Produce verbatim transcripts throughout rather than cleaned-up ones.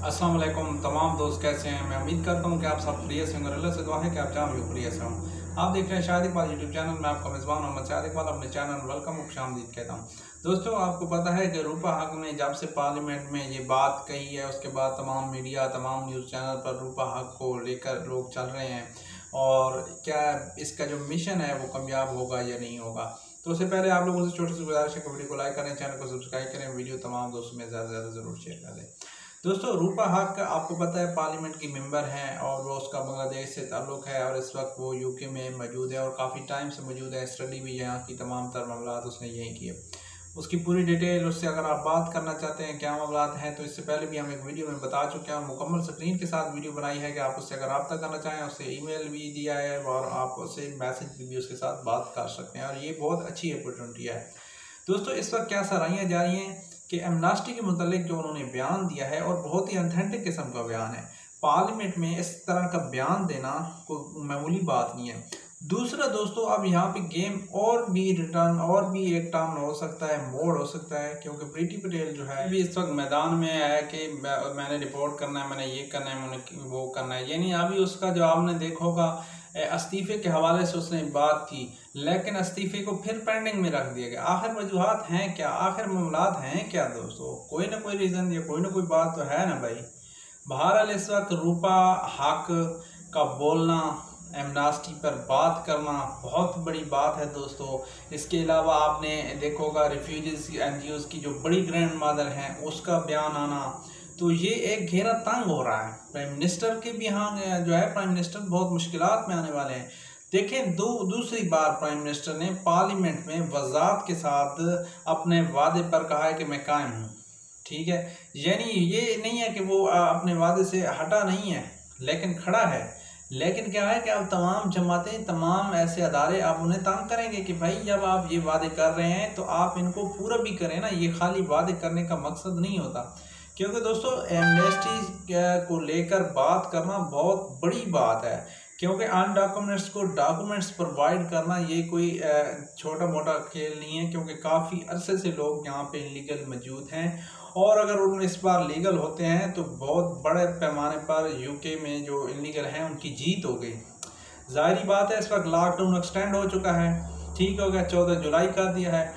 अस्सलाम वालेकुम तमाम दोस्त, कैसे हैं। मैं उम्मीद करता हूं कि आप सब खैरियत से होंगे। अल्लाह से दुआ है कि आप जहाँ भी खैरियत से हों। आप देख रहे हैं शाहिद इकबाल यूट्यूब चैनल। मैं आपका मेज़बान मोहम्मद शाहिद इकबाल अपने चैनल वेलकम और खुशामदीद कहता हूँ। दोस्तों, आपको पता है कि रूपा हक ने जब से पार्लियामेंट में ये बात कही है, उसके बाद तमाम मीडिया, तमाम न्यूज़ चैनल पर रूपा हक को लेकर लोग चल रहे हैं और क्या इसका जो मिशन है वो कामयाब होगा या नहीं होगा। तो उससे पहले आप लोगों से छोटी सी गुजारिश है कि वीडियो को लाइक करें, चैनल को सब्सक्राइब करें, वीडियो तमाम दोस्तों में ज़्यादा से ज़्यादा ज़रूर शेयर कर दें। दोस्तों, रूपा हक आपको पता है पार्लियामेंट की मेंबर हैं और वो उसका बांग्लादेश से ताल्लुक़ है और इस वक्त वो यूके में मौजूद है और काफ़ी टाइम से मौजूद है। स्टडी भी यहाँ की तमाम तर मामला उसने यही किए। उसकी पूरी डिटेल उससे अगर आप बात करना चाहते हैं क्या मामला हैं, तो इससे पहले भी हम एक वीडियो में बता चुके हैं। मुकम्मल स्क्रीन के साथ वीडियो बनाई है कि आप उससे अगर रब्ता करना चाहें, उससे ईमेल भी दिया है और आप उससे मैसेज भी उसके साथ बात कर सकते हैं और ये बहुत अच्छी अपॉर्चुनिटी है। दोस्तों, इस वक्त क्या सराहियाँ जा रही हैं कि एमनेस्टी के मुतालिक जो उन्होंने बयान दिया है और बहुत ही ऑथेंटिक किस्म का बयान है। पार्लियामेंट में इस तरह का बयान देना कोई मामूली बात नहीं है। दूसरा दोस्तों, अब यहाँ पे गेम और भी रिटर्न और भी एक टर्न हो सकता है, मोड़ हो सकता है, क्योंकि प्रीति पटेल जो है अभी इस वक्त मैदान में है कि मैंने रिपोर्ट करना है, मैंने ये करना है, मैंने वो करना है। यानी अभी उसका जो आपने देखा होगा इस्तीफे के हवाले से उसने बात की, लेकिन इस्तीफे को फिर पेंडिंग में रख दिया गया। आखिर वजूहात हैं क्या, आखिर मामलात हैं क्या दोस्तों? कोई ना कोई रीज़न या कोई ना कोई बात तो है ना भाई। बहरहाल इस वक्त रूपा हक का बोलना, एमनेस्टी पर बात करना बहुत बड़ी बात है दोस्तों। इसके अलावा आपने देखा होगा रिफ्यूजीज एन जी ओज़ की जो बड़ी ग्रैंड मदर हैं उसका बयान आना, तो ये एक घेरा तंग हो रहा है। प्राइम मिनिस्टर के भी यहाँ जो है प्राइम मिनिस्टर बहुत मुश्किलात में आने वाले हैं। देखें, दो दूसरी बार प्राइम मिनिस्टर ने पार्लियामेंट में वज़ाहत के साथ अपने वादे पर कहा है कि मैं कायम हूँ। ठीक है, यानी ये नहीं है कि वो अपने वादे से हटा नहीं है लेकिन खड़ा है। लेकिन क्या है कि अब तमाम जमातें, तमाम ऐसे अदारे आप उन्हें तंग करेंगे कि भाई जब आप ये वादे कर रहे हैं तो आप इनको पूरा भी करें ना। ये खाली वादे करने का मकसद नहीं होता, क्योंकि दोस्तों एमनेस्टी को लेकर बात करना बहुत बड़ी बात है, क्योंकि अनडॉक्यूमेंट्स को डॉक्यूमेंट्स प्रोवाइड करना ये कोई छोटा मोटा खेल नहीं है, क्योंकि काफ़ी अरसे से लोग यहाँ पे इलीगल मौजूद हैं और अगर उन इस बार लीगल होते हैं तो बहुत बड़े पैमाने पर यूके में जो इलीगल हैं उनकी जीत हो गई। ज़ाहिरी बात है, इस वक्त लॉकडाउन एक्सटेंड हो चुका है, ठीक हो गया, चौदह जुलाई कर दिया है।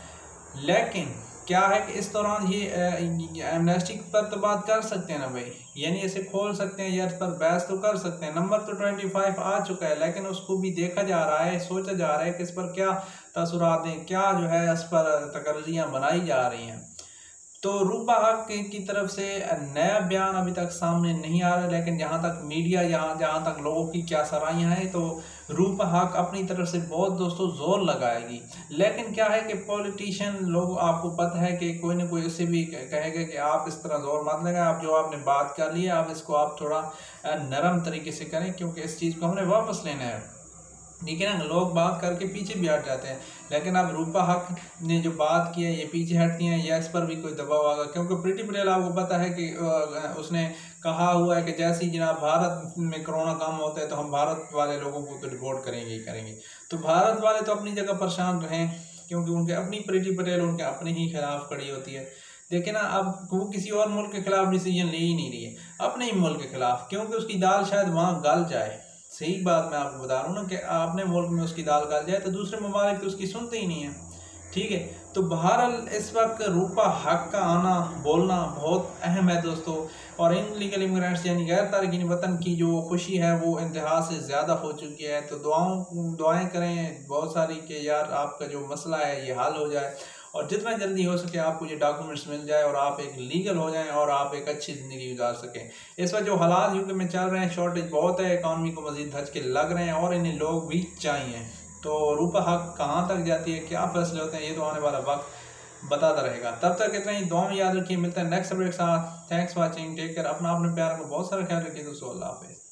लेकिन क्या है कि इस दौरान ये एमनेस्टी पर तो बात कर सकते हैं ना भाई, यानी इसे खोल सकते हैं या इस पर बहस तो कर सकते हैं। नंबर तो पच्चीस आ चुका है, लेकिन उसको भी देखा जा रहा है, सोचा जा रहा है कि इस पर क्या तसुरात हैं, क्या जो है इस पर तकर्रियाँ बनाई जा रही हैं। तो रूपा हक की तरफ से नया बयान अभी तक सामने नहीं आ रहा, लेकिन जहाँ तक मीडिया, यहाँ जहाँ तक लोगों की क्या सराहियाँ हैं, तो रूपा हक अपनी तरफ से बहुत दोस्तों जोर लगाएगी। लेकिन क्या है कि पॉलिटिशियन लोग, आपको पता है कि कोई ना कोई उसे भी कहेगा कि आप इस तरह जोर मत लगाएं, आप जो आपने बात कर ली है आप इसको आप थोड़ा नरम तरीके से करें, क्योंकि इस चीज़ को हमने वापस लेना है। ठीक है ना, लोग बात करके पीछे भी हट जाते हैं, लेकिन अब रूपा हक ने जो बात की है ये पीछे हटती हैं या इस पर भी कोई दबाव आएगा, क्योंकि प्रीति पटेल आपको पता है कि उसने कहा हुआ है कि जैसे ही जनाब भारत में कोरोना कम होता है तो हम भारत वाले लोगों को तो रिपोर्ट करेंगे ही करेंगे। तो भारत वाले तो अपनी जगह परेशान रहें, क्योंकि उनके अपनी प्रीति पटेल उनके अपने ही खिलाफ खड़ी होती है। देखिए ना, अब वो किसी और मुल्क के खिलाफ डिसीजन ले ही नहीं रही है, अपने ही मुल्क के खिलाफ, क्योंकि उसकी दाल शायद वहाँ गल जाए। सही बात मैं आपको बता रहा हूँ ना कि अपने मुल्क में उसकी दाल गल जाए तो दूसरे ममालिक तो उसकी सुनते ही नहीं है। ठीक है, तो बहरहाल इस वक्त रूपा हक का आना, बोलना बहुत अहम है दोस्तों। और इन लीगल इमिग्रेंट्स यानी गैर तारकीन वतन की जो खुशी है वो इंतहा से ज़्यादा हो चुकी है। तो दुआओं दुआएं करें बहुत सारी कि यार आपका जो मसला है ये हल हो जाए और जितना जल्दी हो सके आपको ये डॉक्यूमेंट्स मिल जाए और आप एक लीगल हो जाएं और आप एक अच्छी ज़िंदगी गुजार सकें। इस वक्त जो हालात यूके में चल रहे हैं, शॉर्टेज बहुत है, इकानमी को मज़ीद धचके लग रहे हैं और इन्हें लोग भी चाहिए। तो रूपा हक कहाँ तक जाती है, क्या फैसले होते हैं, ये तो आने वाला वक्त बताता रहेगा। तब तक इतना ही, दुआ में याद रखिए। मिलते हैं नेक्स्ट अपडेट के साथ। थैंक्स वॉचिंग, टेक केयर, अपना अपने प्यार को बहुत सारा ख्याल रखिए दोस्तों। अल्लाह हाफिज़।